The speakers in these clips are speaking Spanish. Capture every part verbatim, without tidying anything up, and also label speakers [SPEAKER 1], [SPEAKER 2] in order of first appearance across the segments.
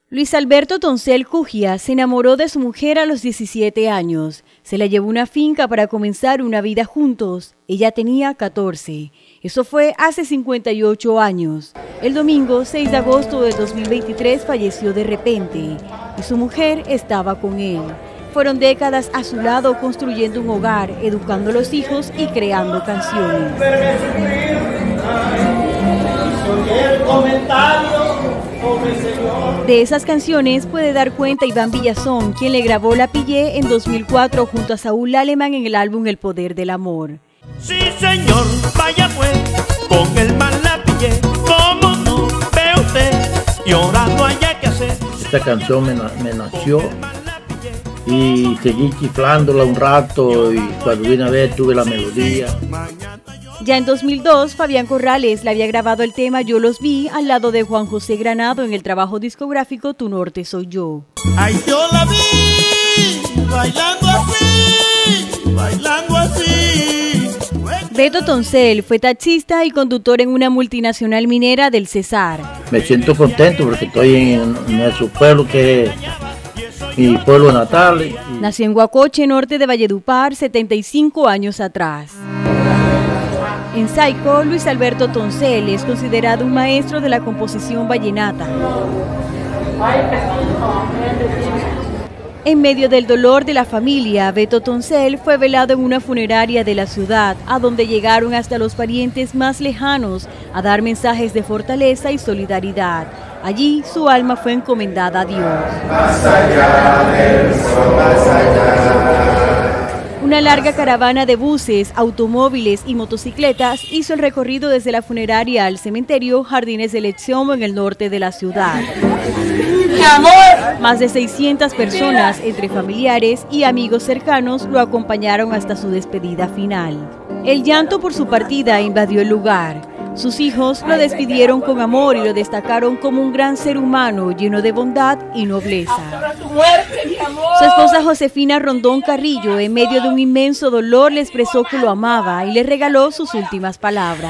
[SPEAKER 1] Luis Alberto Toncel Cujia se enamoró de su mujer a los diecisiete años. Se la llevó a una finca para comenzar una vida juntos. Ella tenía catorce. Eso fue hace cincuenta y ocho años. El domingo seis de agosto de dos mil veintitrés falleció de repente y su mujer estaba con él. Fueron décadas a su lado construyendo un hogar, educando a los hijos y creando canciones. De esas canciones puede dar cuenta Iván Villazón, quien le grabó La Pillé en dos mil cuatro junto a Saúl Alemán en el álbum El Poder del Amor.
[SPEAKER 2] Sí, señor, vaya pues, con el mal la pillé, como no ve usted, y ahora no haya que hacer.
[SPEAKER 3] Esta canción me, me nació y seguí chiflándola un rato y cuando vine a ver tuve la melodía.
[SPEAKER 1] Ya en dos mil dos, Fabián Corrales le había grabado el tema Yo los vi al lado de Juan José Granado en el trabajo discográfico Tu Norte Soy Yo.
[SPEAKER 2] Ay, yo la vi, bailando así, bailando así.
[SPEAKER 1] Beto Toncel fue taxista y conductor en una multinacional minera del Cesar.
[SPEAKER 3] Me siento contento porque estoy en, en nuestro pueblo que es mi pueblo natal. Y...
[SPEAKER 1] Nació en Guacoche, norte de Valledupar, setenta y cinco años atrás. En Saico, Luis Alberto Toncel es considerado un maestro de la composición vallenata. En medio del dolor de la familia, Beto Toncel fue velado en una funeraria de la ciudad, a donde llegaron hasta los parientes más lejanos a dar mensajes de fortaleza y solidaridad. Allí su alma fue encomendada a Dios. Más allá del sol, más allá. Una larga caravana de buses, automóviles y motocicletas hizo el recorrido desde la funeraria al cementerio Jardines de Elección en el norte de la ciudad. Más de seiscientas personas, entre familiares y amigos cercanos, lo acompañaron hasta su despedida final. El llanto por su partida invadió el lugar. Sus hijos lo despidieron con amor y lo destacaron como un gran ser humano lleno de bondad y nobleza. Su esposa Josefina Rondón Carrillo, en medio de un inmenso dolor, le expresó que lo amaba y le regaló sus últimas palabras.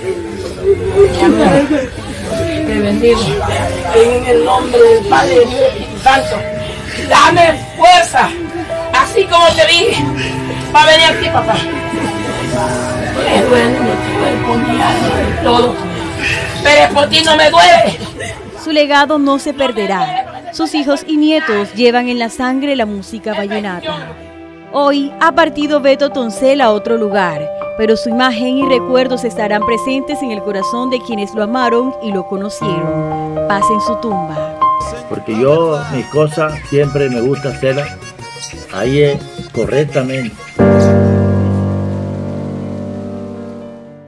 [SPEAKER 4] Te bendigo en el nombre del Padre y del Espíritu Santo. Dame fuerza, así como te dije, para venir aquí, papá. Me duele mi cuerpo, mi alma, todo, pero por ti no me duele.
[SPEAKER 1] Su legado no se perderá. Sus hijos y nietos llevan en la sangre la música vallenata. Hoy ha partido Beto Toncel a otro lugar, pero su imagen y recuerdos estarán presentes en el corazón de quienes lo amaron y lo conocieron. Paz en su tumba.
[SPEAKER 3] Porque yo, mis cosas siempre me gusta hacerlas ahí correctamente.